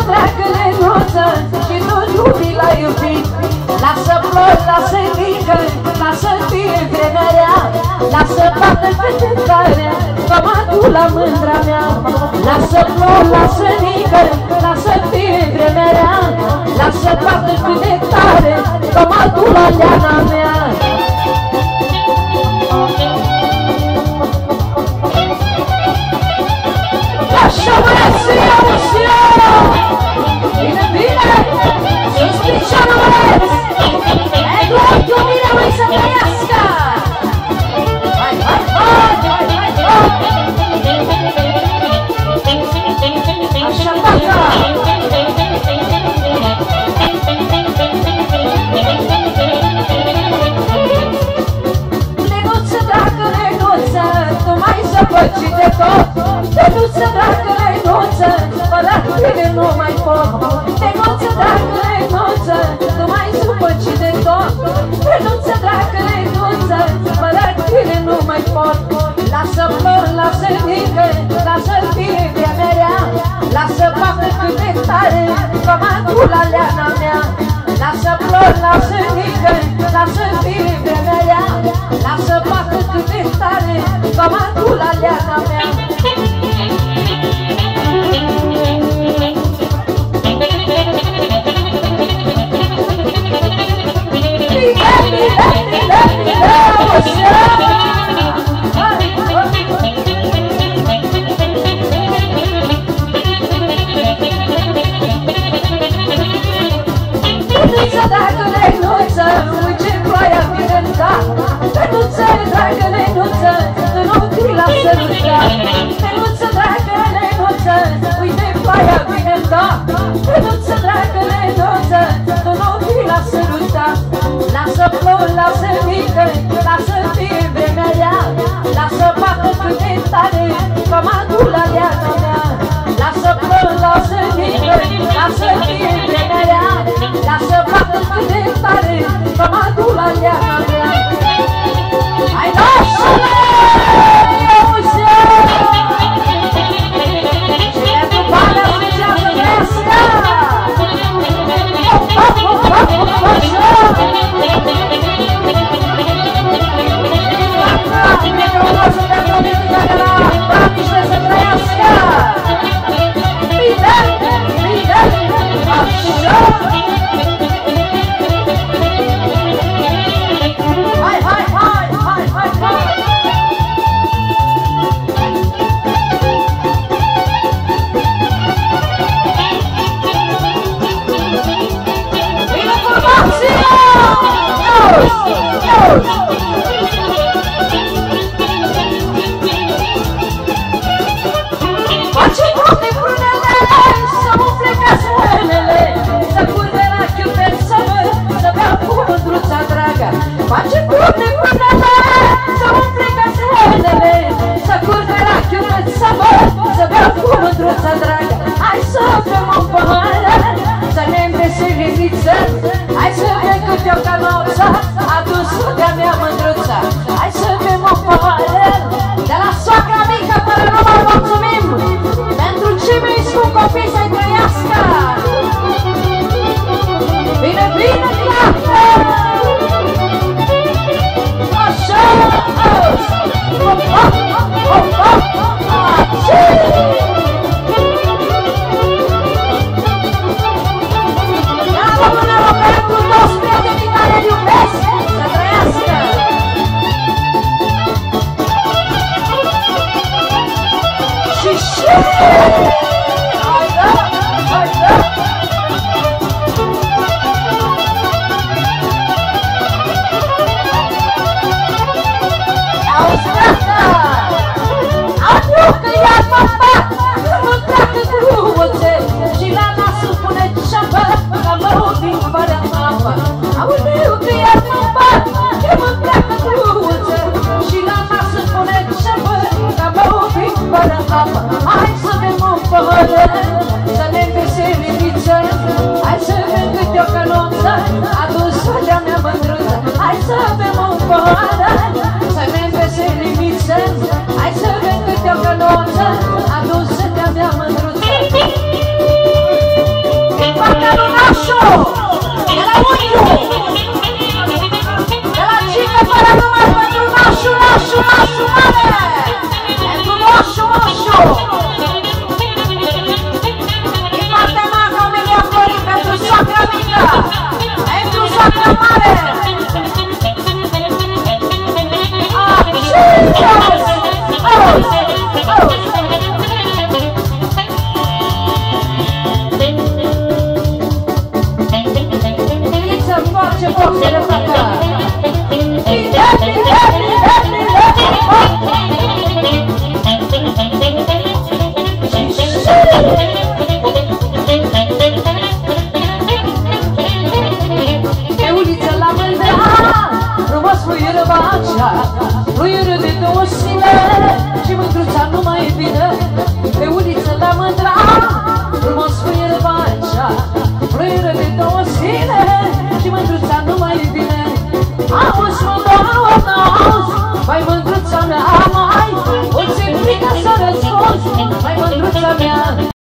treacă lenuță și nu iubi la iubit. Lasă flori, lasă nică, lasă fie vremea rea. Lasă bată câte tare, că mă duc la mândra mea. Lasă flori, lasă nică, lasă fie vremea rea. Lasă bată câte tare, că mă duc la leana mea. Așa băieți, iau-și-o! Bine, bine! Sus picioară, băieți! E doar iubirea lui să trăiască! Hai, hai, hai, hai, hai, hai! Așa, tata! Lenuță, dragă, lenuță, tu mai zăpăci de tot. Lenuță, dragă, lenuță, fără tine nu mai pot. Lenuță, dragă, lenuță, tu mai zăpăci de tot. Lenuță, dragă, lenuță, fără tine nu mai pot. Lasă flori, lasă nică, lasă fie vremea rea. Lasă baftă cât de tare, că mă duc la leana mea. Lasă flori, lasă nică, lasă fie vremea rea. Lasă baftă cât de tare, că mă duc la leana mea. Lenuță, dragă, lenuță, uite ploaia vine în cap. Lenuță, dragă, lenuță, tu nu te lasă ruga. Lenuță, dragă, lenuță, uite ploaia vine în cap. Lenuță, dragă, lenuță, tu nu te lasă ruga. Lasă flori, lasă nică, lasă fie vremea rea. Lasă bată cât de tare, că mă duc la leana mea. Lasă flori, lasă nică, lasă fie vremea rea. Lasă bată cât de tare, că mă duc la leana mea. Hai, lasă-le! Și pentru bani asociază vestea! Face curte frunele, să umple caselele, să curte rachiul pe sabăr, să beau cu mândruța dragă. Hai să bem o pahară, să ne îmbeseliviță, hai să bem câte o canoță, adus-o de-a mea mândruța. Hai să bem o pahară, de la soacra mică până nu mai mulțumim, pentru cei mai scumpi copii să-i trăiască. Bine, bine, clapă! Și